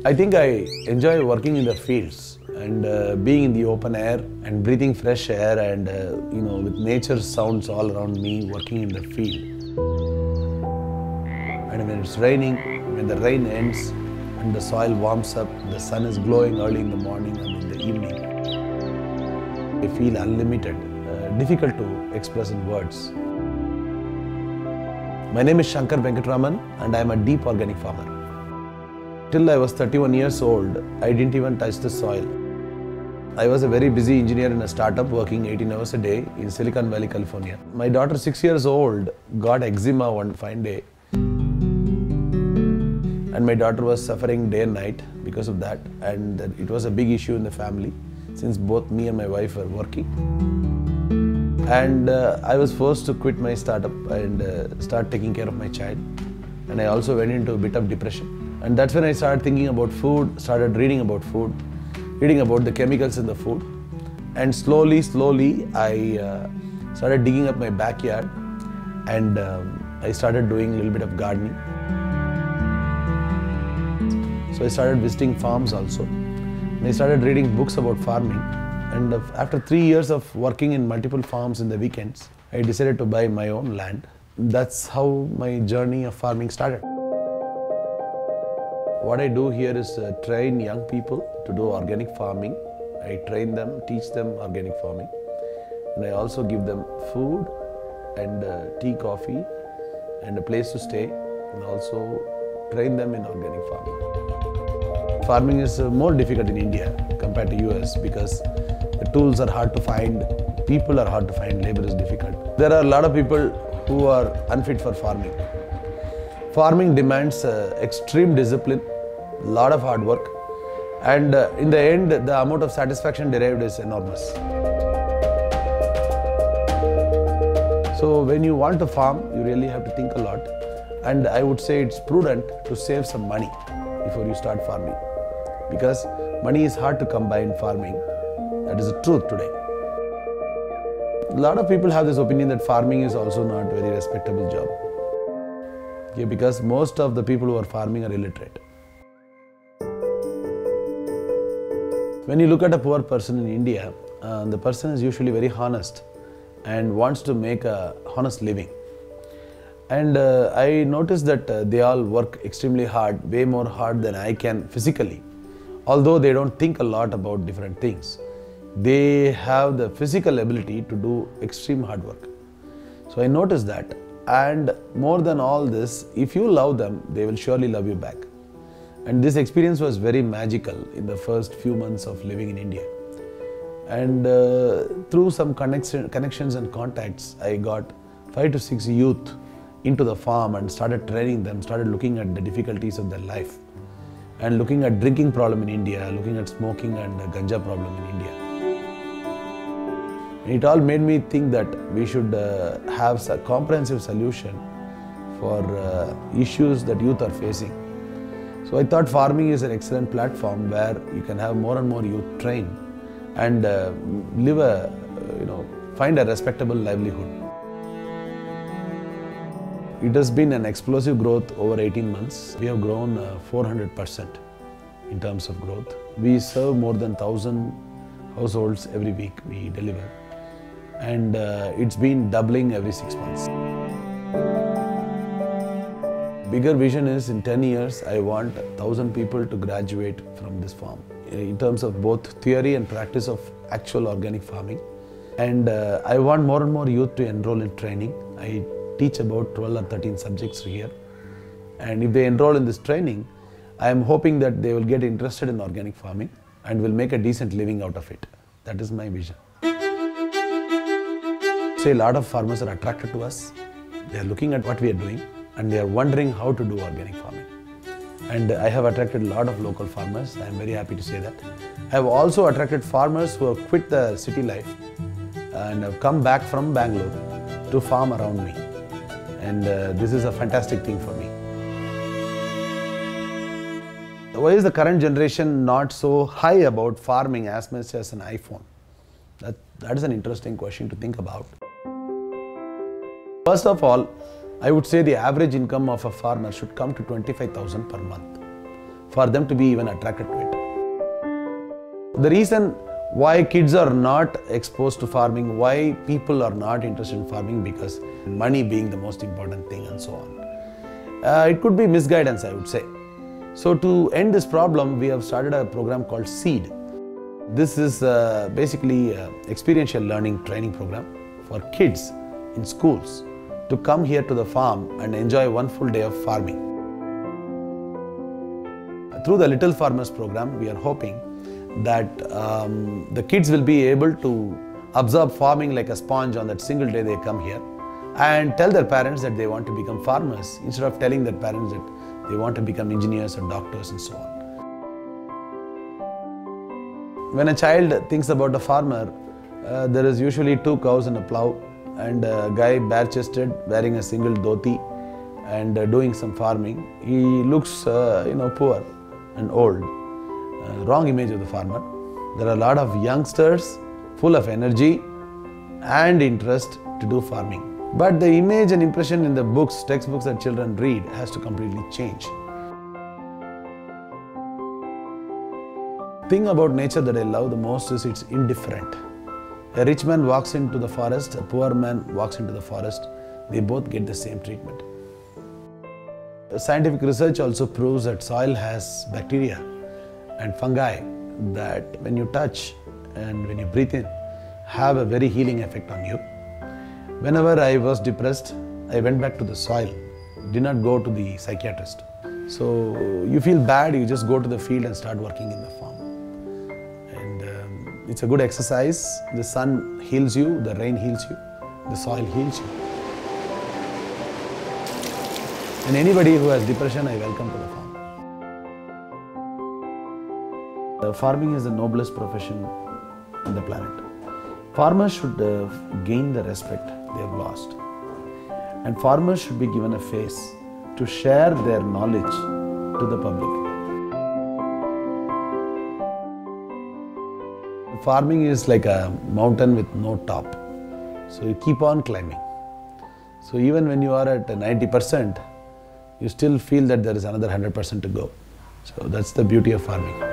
I think I enjoy working in the fields and being in the open air and breathing fresh air and with nature sounds all around me, working in the field. And when it's raining, when the rain ends and the soil warms up, the sun is glowing early in the morning and in the evening, I feel unlimited, difficult to express in words. My name is Shankar Venkatraman and I am a deep organic farmer. Till I was 31 years old, I didn't even touch the soil. I was a very busy engineer in a startup working 18 hours a day in Silicon Valley, California. My daughter, 6 years old, got eczema one fine day. And my daughter was suffering day and night because of that. And it was a big issue in the family since both me and my wife were working. And I was forced to quit my startup and start taking care of my child. And I also went into a bit of depression. And that's when I started thinking about food, started reading about food, reading about the chemicals in the food. And slowly, I started digging up my backyard and I started doing a little bit of gardening. So I started visiting farms also. And I started reading books about farming. And after 3 years of working in multiple farms in the weekends, I decided to buy my own land. That's how my journey of farming started. What I do here is train young people to do organic farming. I train them, teach them organic farming. And I also give them food and tea, coffee and a place to stay, and also train them in organic farming. Farming is more difficult in India compared to US because the tools are hard to find, people are hard to find, labor is difficult. There are a lot of people who are unfit for farming. Farming demands extreme discipline, a lot of hard work, and in the end, the amount of satisfaction derived is enormous. So when you want to farm, you really have to think a lot, and I would say it's prudent to save some money before you start farming, because money is hard to come by in farming. That is the truth today. A lot of people have this opinion that farming is also not a very respectable job. Okay, because most of the people who are farming are illiterate. When you look at a poor person in India, the person is usually very honest and wants to make a honest living. And I noticed that they all work extremely hard, way more hard than I can physically. Although they don't think a lot about different things, they have the physical ability to do extreme hard work. So I noticed that. And more than all this, if you love them, they will surely love you back. And this experience was very magical in the first few months of living in India. And through some connections and contacts, I got 5 to 6 youth into the farm and started training them, started looking at the difficulties of their life and looking at drinking problem in India, looking at smoking and ganja problem in India. It all made me think that we should have a comprehensive solution for issues that youth are facing. So I thought farming is an excellent platform where you can have more and more youth trained and find a respectable livelihood. It has been an explosive growth over 18 months. We have grown 400% in terms of growth. We serve more than 1,000 households every week we deliver. And it's been doubling every 6 months. Bigger vision is in 10 years, I want 1,000 people to graduate from this farm in terms of both theory and practice of actual organic farming. And I want more and more youth to enroll in training. I teach about 12 or 13 subjects here. And if they enroll in this training, I am hoping that they will get interested in organic farming and will make a decent living out of it. That is my vision. So a lot of farmers are attracted to us. They are looking at what we are doing and they are wondering how to do organic farming. And I have attracted a lot of local farmers. I am very happy to say that. I have also attracted farmers who have quit the city life and have come back from Bangalore to farm around me. And this is a fantastic thing for me. Why is the current generation not so high about farming as much as an iPhone? That is an interesting question to think about. First of all, I would say the average income of a farmer should come to 25,000 per month. for them to be even attracted to it. The reason why kids are not exposed to farming, why people are not interested in farming, because money being the most important thing and so on. It could be misguidance, I would say. So to end this problem, we have started a program called SEED. This is basically an experiential learning training program for kids in schools to come here to the farm and enjoy one full day of farming. Through the Little Farmers program, we are hoping that the kids will be able to absorb farming like a sponge on that single day they come here and tell their parents that they want to become farmers instead of telling their parents that they want to become engineers or doctors and so on. When a child thinks about a farmer, there is usually 2 cows and a plow and a guy bare-chested wearing a single dhoti and doing some farming. He looks poor and old. Wrong image of the farmer. There are a lot of youngsters full of energy and interest to do farming. But the image and impression in the books, textbooks that children read has to completely change. The thing about nature that I love the most is it's indifferent. A rich man walks into the forest, a poor man walks into the forest, they both get the same treatment. Scientific research also proves that soil has bacteria and fungi that when you touch and when you breathe in have a very healing effect on you. Whenever I was depressed, I went back to the soil, did not go to the psychiatrist. So you feel bad, you just go to the field and start working in the farm. And it's a good exercise. The sun heals you, the rain heals you, the soil heals you. And anybody who has depression, I welcome to the farm. Farming is the noblest profession on the planet. Farmers should gain the respect they have lost. And farmers should be given a face to share their knowledge to the public. Farming is like a mountain with no top. So you keep on climbing. So even when you are at 90%, you still feel that there is another 100% to go. So that's the beauty of farming.